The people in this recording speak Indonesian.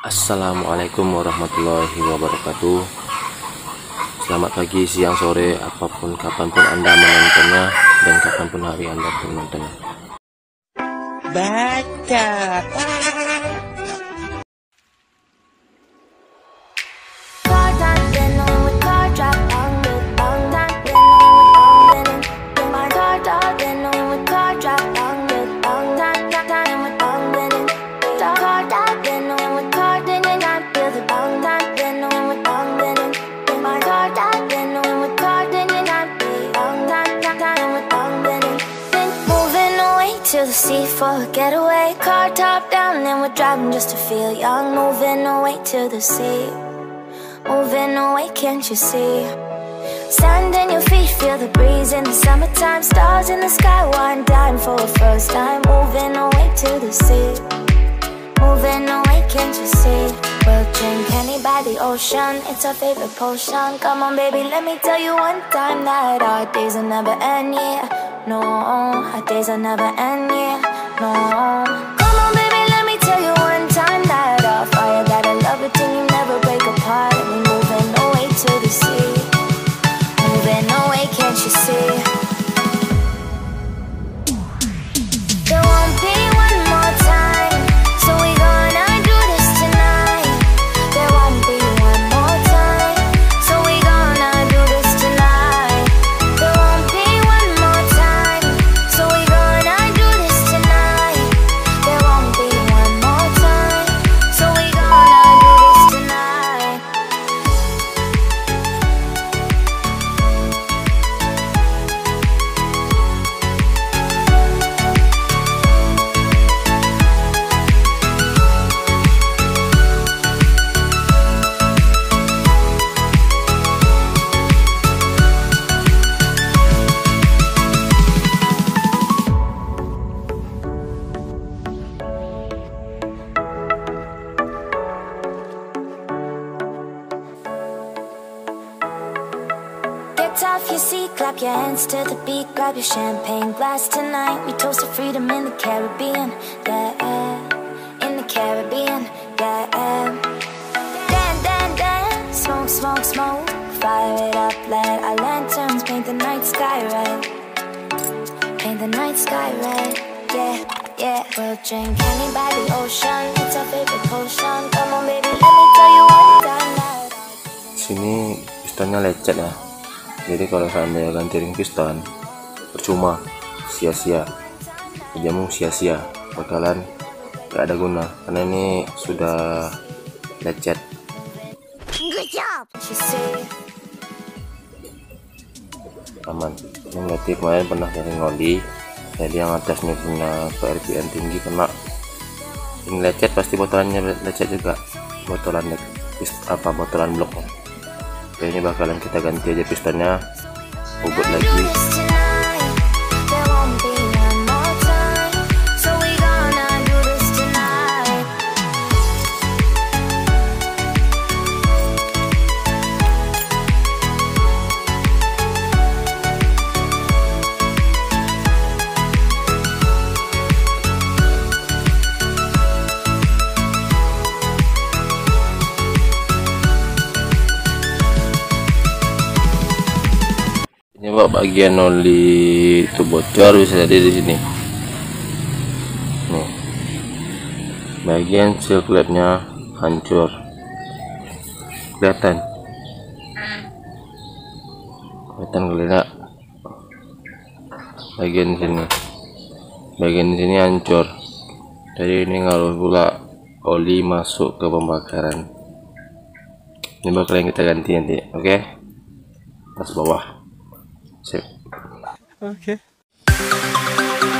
Assalamualaikum warahmatullahi wabarakatuh. Selamat pagi, siang, sore, apapun kapanpun Anda menontonnya dan kapanpun hari Anda menontonnya. Baca. To the sea for a getaway, car top down and we're driving just to feel young. Moving away to the sea, moving away, can't you see? Sand in your feet, feel the breeze in the summertime. Stars in the sky, one dime for a first time. Moving away to the sea, moving away, can't you see? We'll drink honey by the ocean, it's our favorite potion. Come on baby, let me tell you one time that our days will never end, yeah. No, our days will never end, yeah. No. Come on baby, let me tell you one time that our fire got a love it till you never break apart. And we're moving away to the sea, moving away, can't you see? There won't be one more time, so we gonna do this tonight. There won't be one more time, so we gonna do this tonight. There won't be one more time, so we gonna do this tonight. There won't be one more time, so we gonna do this tonight. Get off your seat, clap your hands to the beat. Grab your champagne glass tonight. We toast to freedom in the Caribbean, yeah. In the Caribbean, yeah. Dance, dance, dance, smoke, smoke, smoke. Fire it up, let our lanterns paint the night sky red. Paint the night sky red, yeah, yeah. We'll drink honey by the ocean, it's our favorite potion. Come on baby, let me tell you one time that. Sini pistonnya lecet ya. Jadi kalau seandainya ganti ring piston percuma, sia-sia, jamu sia-sia, bakalan gak ada guna karena ini sudah lecet. Good job. You see? Aman. Ini berarti kemarin pernah dari ngoli, jadi yang atasnya punya RPM tinggi kena ini lecet, pasti botolannya lecet juga, botolan botolan bloknya. Oke, ini bakalan kita ganti aja pistonnya, bobot lagi. Ini bagian oli itu bocor, bisa jadi di sini. Nih, bagian seal flapnya hancur, kelihatan nggak? Bagian sini hancur. Jadi ini ngaruh pula oli masuk ke pembakaran. Ini bakalan kita ganti nanti, oke? Pas bawah. Sip. Oke.